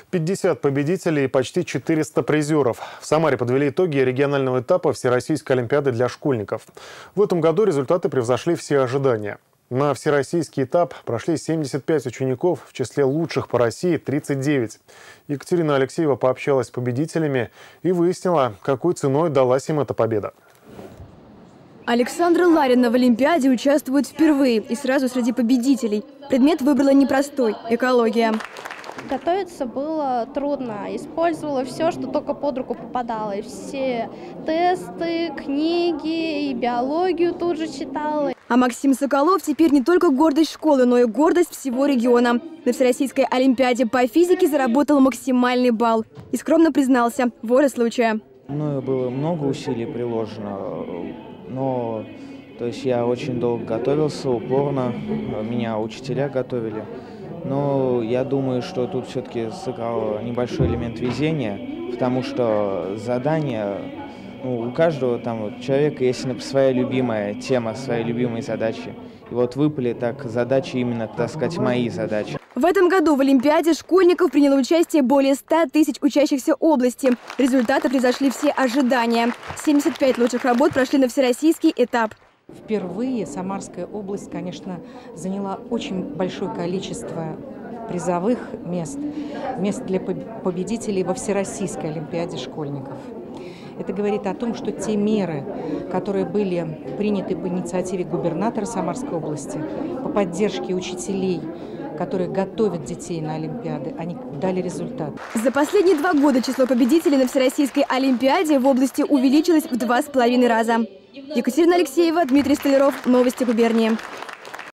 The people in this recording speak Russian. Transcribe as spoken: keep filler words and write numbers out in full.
пятьдесят победителей и почти четыреста призеров. В Самаре подвели итоги регионального этапа Всероссийской олимпиады для школьников. В этом году результаты превзошли все ожидания. На всероссийский этап прошли семьдесят пять учеников, в числе лучших по России тридцать девять. Екатерина Алексеева пообщалась с победителями и выяснила, какой ценой далась им эта победа. Александра Ларина в Олимпиаде участвует впервые и сразу среди победителей. Предмет выбрала непростой – экология. Готовиться было трудно. Использовала все, что только под руку попадало. И все тесты, книги, и биологию тут же читала. А Максим Соколов теперь не только гордость школы, но и гордость всего региона. На Всероссийской олимпиаде по физике заработал максимальный балл. И скромно признался – воля случая. Мною было много усилий приложено, но то есть я очень долго готовился, упорно. Меня учителя готовили. Но я думаю, что тут все-таки сыграл небольшой элемент везения, потому что задание, ну, у каждого там вот человека есть своя любимая тема, свои любимые задачи. И вот выпали так задачи именно, так сказать, мои задачи. В этом году в Олимпиаде школьников приняло участие более ста тысяч учащихся области. Результаты превзошли все ожидания. семьдесят пять лучших работ прошли на всероссийский этап. Впервые Самарская область, конечно, заняла очень большое количество призовых мест, мест для победителей во Всероссийской олимпиаде школьников. Это говорит о том, что те меры, которые были приняты по инициативе губернатора Самарской области, по поддержке учителей, которые готовят детей на Олимпиады, они дали результат. За последние два года число победителей на Всероссийской олимпиаде в области увеличилось в два с половиной раза. Екатерина Алексеева, Дмитрий Столяров. Новости губернии.